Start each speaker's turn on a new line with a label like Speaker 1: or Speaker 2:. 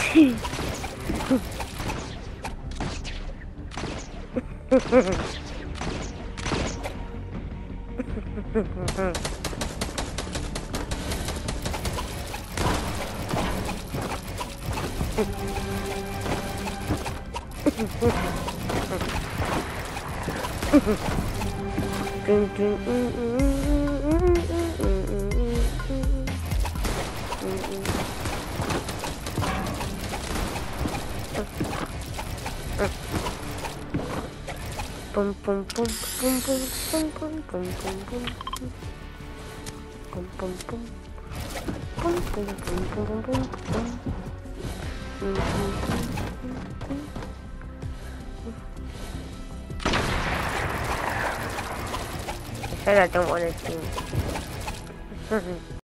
Speaker 1: Pum pum pum pum pum pum pum pum pum pum pum pum pum pum pum pum pum pum. Esa la tengo en el team.